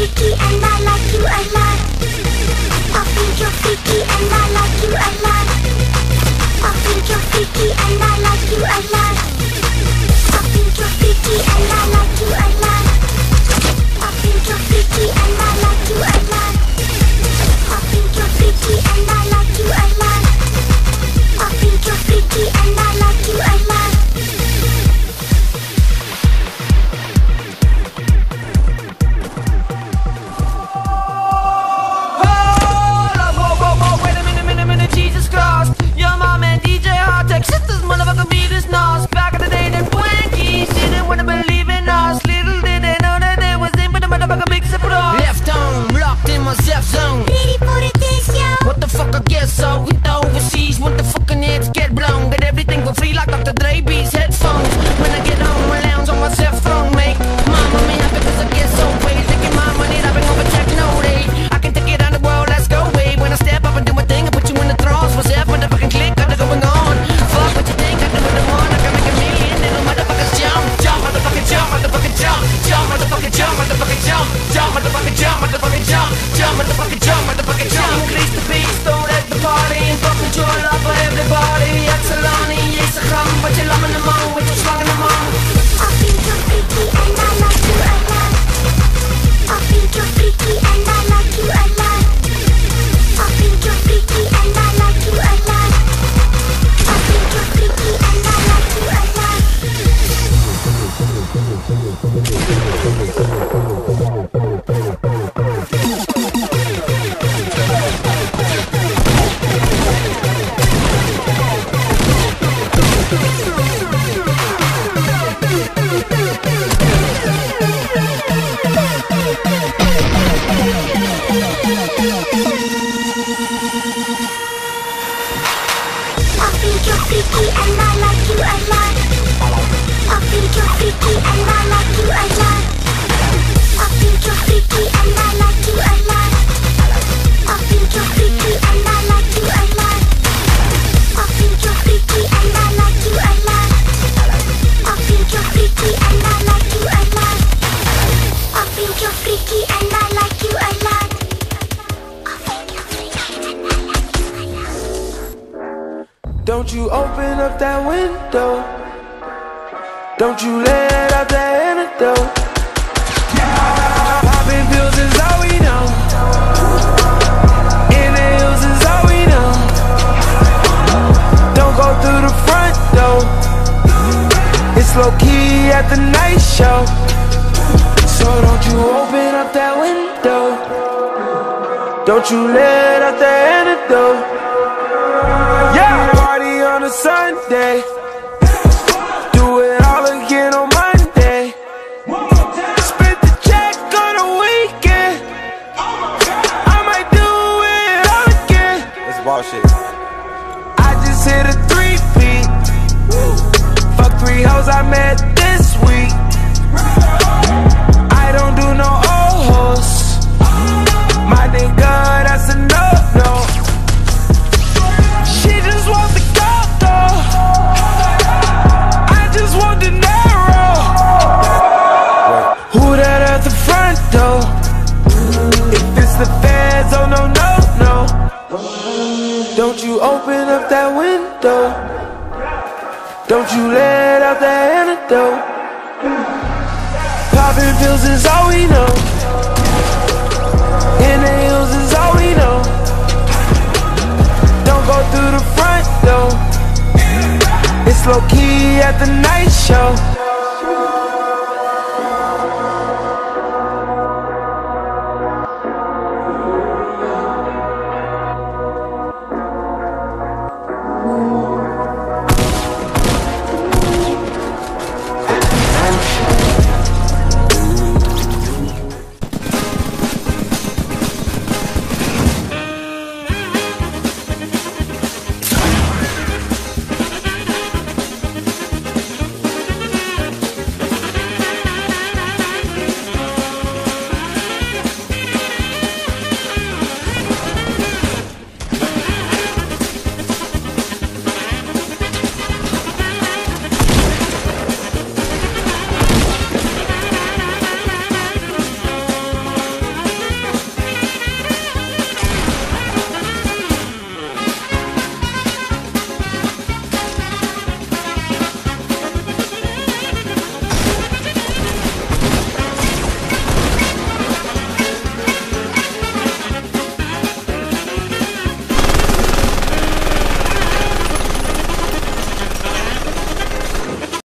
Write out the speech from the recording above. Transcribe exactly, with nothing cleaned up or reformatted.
freaky and I like you a lot. I think you're freaky and I like you a lot. I think you're freaky and I like you a lot. I think you're freaky and I like you a lot. I think you're freaky and I like you a lot. I think you're freaky and I like you a lot. I think you're freaky and I like you a lot. Sisters, motherfucker, beat us nos. Back in the day, them twankies didn't wanna believe in us. Little did they know that they was in, but the motherfucker big surprise. Left home, locked in my Zef zone. Ready for the test, yo. What the fuck, I guess so. Hit the overseas, want the fucking heads get blown. Get everything for free like Doctor Dre beats headphones. When I get home, I lounge on my Zef throne, mate. Mama mia, because I get so paid. Taking my money, I've been over check, no day. I can take it on the world, let's go, babe. When I step up and do my thing, I put you in the thrones. For Zef, when the fucking click, got it going on. Fuck what you think, I do what I want. I can make a million, little motherfuckers jump. Jump, motherfucking jump, motherfucking jump. Jump, motherfucking jump, motherfucking jump. Jump, motherfucking jump, motherfucking jump. Jump, motherfucking jump, motherfucking jump. Increase the pace, don't let the party. Fuck control up for everybody. Axelani, yes, I come, but you're loving them all. With your slugging them all. I think you're freaky and I like you a lot. I think you're freaky and I like you a lot. I think you're freaky and I like you a lot. I think you're freaky and I like you a lot. Freaky and I like you a lot. I think you're freaky and I like you a lot. I think you're freaky and I like you a lot. I think you're freaky and I like you a lot. I think you're freaky and I like you a lot. I think you're freaky and I like you a lot. I think you're freaky and I like you a lot. I think you're freaky and I like you a lot. Don't you open up that window. Don't you let out that antidote. Popping pills is all we know. Inhales is all we know. Don't go through the front door. It's low key at the night show. So don't you open up that window. Don't you let out that antidote. Yeah, party on a Sunday. Do it all again on Monday. Spend the check on a weekend. I might do it all again. That's bullshit. I just hit a three-peat. Fuck three hoes I met this week. I don't do no old hoes. My nigga, that's a no-no. She just wants the gold though. I just want the narrow. Who that at the front door? If it's the feds, oh no, no, no. Don't you open up that window. Don't you let out that antidote. Popping pills is all we know. Inhales is all we know. Don't go through the front door. It's low key at the night show.